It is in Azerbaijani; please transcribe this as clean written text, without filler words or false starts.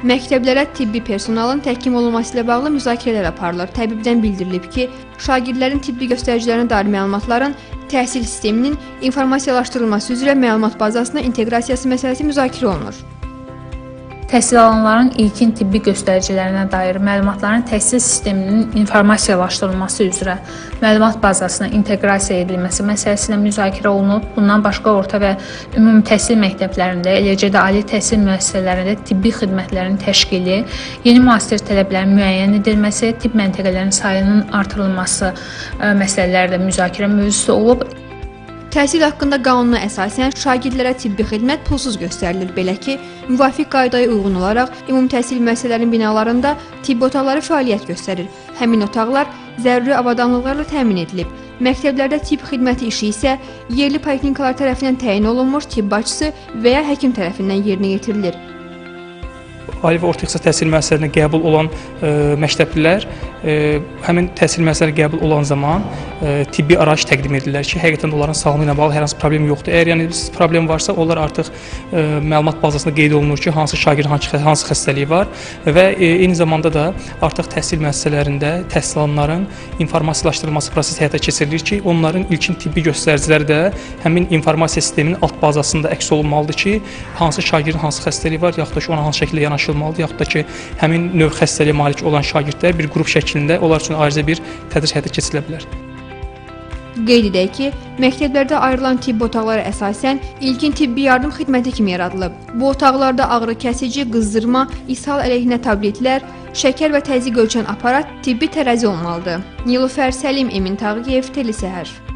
Məktəblərə tibbi personalın təhkim olunması ilə bağlı müzakirələr aparılır. Təbibdən bildirilib ki, şagirdlərin tibbi göstəricilərinə dair məlumatların təhsil sisteminin informasiyalaşdırılması üzrə məlumat bazasına inteqrasiyası məsələsi müzakirə olunur. Təhsil alanların ilkin tibbi göstəricilərinə dair məlumatların təhsil sisteminin informasiyalaşdırılması üzrə məlumat bazasına inteqrasiya edilməsi məsələsi ilə müzakirə olunub. Bundan başqa orta və ümumi təhsil məktəblərində, eləcə də ali təhsil müəssisələrində tibbi xidmətlərin təşkili, yeni müasir tələblərin müəyyən edilməsi, tibb məntəqələrinin sayının artırılması məsələləri də müzakirə mövzusu olub. Təhsil haqqında qanuna əsasən şagirdlərə tibbi xidmət pulsuz göstərilir. Belə ki, müvafiq qaydaya uyğun olaraq ümumi təhsil müəssisələrinin binalarında tibbi otaqları fəaliyyət göstərir. Həmin otaqlar zəruri avadanlıqlarla təmin edilib. Məktəblərdə tibb xidməti işi isə yerli poliklinikalar tərəfindən təyin olunmuş tibb başçısı və ya həkim tərəfindən yerinə yetirilir. Ali və orta ixtisas təhsil müəssisələrinə qəbul olan məktəblilər həmin təhsil müəssisələrə qəbul olan zaman tibbi araç təqdim edirlər ki, həqiqətən onların sağlığı ilə bağlı hər hansı problem yoxdur. Əgər problem varsa, onlar artıq məlumat bazasında qeyd olunur ki, hansı şagirdin hansı xəstəliyi var və eyni zamanda da artıq təhsil müəssisələrində təhsil alanların informasiyalaşdırılması prosesi həyata keçirilir ki, onların ilkin tibbi göstəriciləri də həmin informasiya sisteminin alt bazasında əks olunmalıdır ki, hansı şagirdin hansı xəstəliyi var, yaxud da ki, ona hansı şəkildə yanaşılmalıdır, yaxud da ki, həmin növ xəstəliyə malik olan şagirdlər bir qrup şəklində onlar üçün ayrıca bir tədris həyata keçirilə bilər. Qeyd edək ki, məktəblərdə ayrılan tibbi otaqlara əsasən ilkin tibbi yardım xidməti kimi yaradılıb. Bu otaqlarda ağrı kəsici, qızdırma, ishal əleyhinə tabletlər, şəkər və təzyiq ölçən aparat, tibbi tərəzi olmalıdır. Nilufər Səlim, Emin Tağıyev, Teli Səhər.